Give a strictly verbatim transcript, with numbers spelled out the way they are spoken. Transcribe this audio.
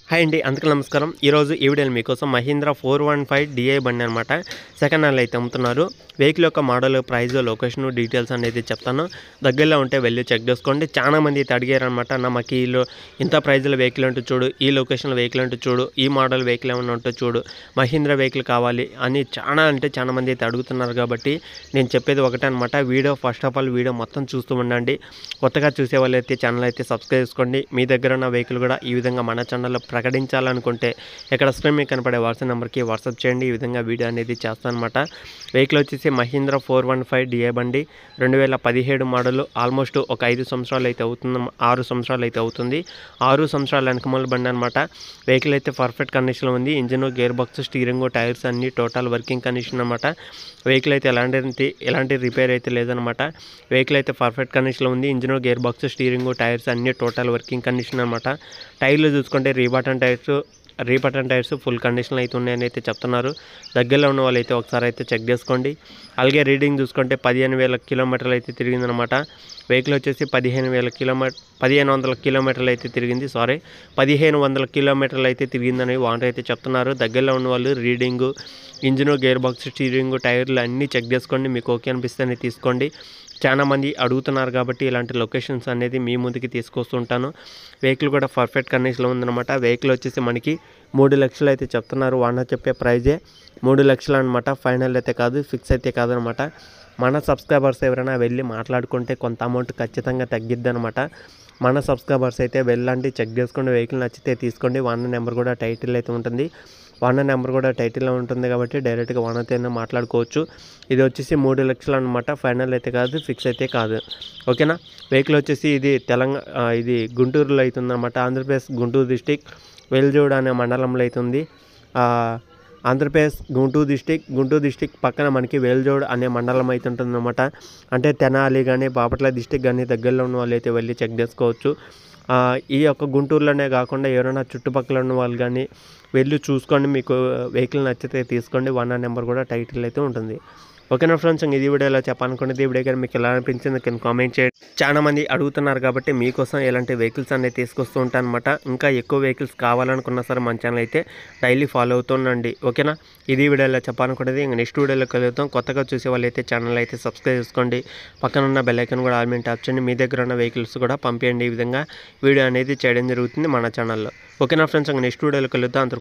Hi అండి, అందరికీ నమస్కారం. ఈరోజు ఈ వీడియోలో మీకోసం Mahindra four one five DI బండి అనమాట సెకండ్ హ్యాండ్లో అయితే అమ్ముతున్నారు. వెహికల్ యొక్క మోడల్, ప్రైస్, లొకేషన్ డీటెయిల్స్ అనేది చెప్తాను. దగ్గరలో ఉంటే వెళ్ళి చెక్ చేసుకోండి. చాలా మంది అయితే అడిగారు అనమాట, నా మాకు ఈ ఇంత ప్రైజ్లో వెహికల్ ఉంటే చూడు, ఈ లొకేషన్లో వెహికల్ ఉంటే చూడు, ఈ మోడల్ వెహికల్ ఏమైనా ఉంటే చూడు, మహీంద్రా వెహికల్ కావాలి అని చాలా అంటే చాలా మంది అయితే అడుగుతున్నారు. కాబట్టి నేను చెప్పేది ఒకటే అనమాట, video first of all video మొత్తం చూస్తూ ఉండండి. కొత్తగా చూసే వాళ్ళు అయితే ఛానల్ అయితే సబ్స్క్రైబ్ చేసుకోండి. మీ దగ్గర ఉన్న వెహికల్ కూడా ఈ విధంగా మన ఛానల్లో ప్రకటించాలనుకుంటే ఇక్కడ స్క్రీన్ మీద కనపడే వాట్సాప్ నెంబర్కి వాట్సాప్ చేయండి. ఈ విధంగా వీడియో అనేది చేస్తాను అనమాట. వెహికల్ వచ్చేసి Mahindra four one five DI బండి రెండు వేల పదిహేడు మోడల్. ఆల్మోస్ట్ ఒక ఐదు సంవత్సరాలు అయితే అవుతుంది, ఆరు సంవత్సరాలు అయితే అవుతుంది. ఆరు సంవత్సరాల వెనకమూల బండి అనమాట. వెహికల్ అయితే పర్ఫెక్ట్ కండిషన్లో ఉంది. Engine, gear box, steering, tyres అన్నీ టోటల్ వర్కింగ్ కండిషన్ అనమాట. వెహికల్ అయితే ఎలాంటి ఎలాంటి రిపేర్ అయితే లేదనమాట. వెహికల్ అయితే పర్ఫెక్ట్ కండిషన్లో ఉంది. Engine, gear box, steering, tyres అన్నీ టోటల్ వర్కింగ్ కండిషన్ అనమాట. టైర్లు చూసుకుంటే రీబాటన్ టైర్స్ రీబటన్ టైర్స్ ఫుల్ కండిషన్లో అయితే ఉన్నాయని అయితే చెప్తున్నారు. దగ్గరలో ఉన్న వాళ్ళు అయితే ఒకసారి అయితే చెక్ చేసుకోండి. అలాగే రీడింగ్ చూసుకుంటే పదిహేను వేల కిలోమీటర్లు అయితే తిరిగిందనమాట. వెహికల్ వచ్చేసి పదిహేను వేల కిలోమీటర్ పదిహేను వందల కిలోమీటర్లు అయితే తిరిగింది సారీ పదిహేను వందల కిలోమీటర్లు అయితే తిరిగిందని ఓనర్ అయితే చెప్తున్నారు. దగ్గరలో ఉన్న వాళ్ళు reading, engine, gear box, steering, టైర్లు అన్నీ చెక్ చేసుకోండి. మీకు ఓకే అనిపిస్తేనే తీసుకోండి. చాలా మంది అడుగుతున్నారు కాబట్టి ఇలాంటి లొకేషన్స్ అనేది మీ ముందుకి తీసుకొస్తుంటాను. వెహికల్ కూడా పర్ఫెక్ట్ కండిషన్లో ఉందన్నమాట. వెహికల్ వచ్చేసి మనకి మూడు లక్షలు అయితే చెప్తున్నారు. ఓనర్ చెప్పే ప్రైజే మూడు లక్షలు అనమాట. ఫైనల్ అయితే కాదు, ఫిక్స్ అయితే కాదనమాట. మన సబ్స్క్రైబర్స్ ఎవరైనా వెళ్ళి మాట్లాడుకుంటే కొంత అమౌంట్ ఖచ్చితంగా తగ్గిద్ది అనమాట. మన సబ్స్క్రైబర్స్ అయితే వెళ్ళండి, చెక్ చేసుకోండి. వెహికల్ నచ్చితే తీసుకోండి. ఓనర్ నెంబర్ కూడా టైటిల్ అయితే ఉంటుంది. ఓనర్ నెంబర్ కూడా టైటిల్లో ఉంటుంది కాబట్టి డైరెక్ట్గా ఓనర్తో మాట్లాడుకోవచ్చు. ఇది వచ్చేసి మూడు లక్షలు అనమాట. ఫైనల్ అయితే కాదు, ఫిక్స్ అయితే కాదు. ఓకేనా. వెహికల్ వచ్చేసి ఇది తెలంగాణ ఇది గుంటూరులో అవుతుందన్నమాట. ఆంధ్రప్రదేశ్ గుంటూరు డిస్టిక్ వెల్జోడ్ అనే మండలంలో అవుతుంది. ఆంధ్రప్రదేశ్ గుంటూరు డిస్టిక్ గుంటూరు డిస్టిక్ పక్కన మనకి వెల్జోడ్ అనే మండలం అయితే ఉంటుందన్నమాట. అంటే తెనాలి కానీ బాపట్ల డిస్టిక్ కానీ దగ్గరలో ఉన్న వాళ్ళు అయితే వెళ్ళి చెక్ చేసుకోవచ్చు. ఈ యొక్క గుంటూరులోనే కాకుండా ఎవరైనా చుట్టుపక్కల ఉన్న వాళ్ళు కానీ వెళ్ళి చూసుకోండి. మీకు వెహికల్ నచ్చితే తీసుకోండి. వన్ నెంబర్ కూడా టైటిల్ అయితే ఉంటుంది. ఓకేనా ఫ్రెండ్స్, ఇది వీడియోలో చెప్పాలనుకునేది. ఈ వీడియో కానీ మీకు ఎలా అనిపించింది కింద కామెంట్ చేయండి. చాలా మంది అడుగుతున్నారు కాబట్టి మీకోసం ఎలాంటి వెహికల్స్ అనేది తీసుకొస్తూ ఉంటాను అనమాట. ఇంకా ఎక్కువ వెహికల్స్ కావాలనుకున్నా సరే మన ఛానల్ అయితే డైలీ ఫాలో అవుతుండండి. ఓకేనా. ఇది వీడియోలో చెప్పాలనుకునేది. ఇంకా నెక్స్ట్ వీడియోలో కలుగుతాం. కొత్తగా చూసే వాళ్ళు అయితే ఛానల్ అయితే సబ్స్క్రైబ్ చేసుకోండి. పక్కన ఉన్న బెల్ ఐకాన్ కూడా ఆల్ మీద ట్యాప్ చేయండి. మీ దగ్గర ఉన్న వెహికల్స్ కూడా పంపించండి. ఈ విధంగా వీడియో అనేది చేయడం జరుగుతుంది మన ఛానల్లో. ఓకేనా ఫ్రెండ్స్, ఇంకా నెక్స్ట్ వీడియోలో కలుద్దాం.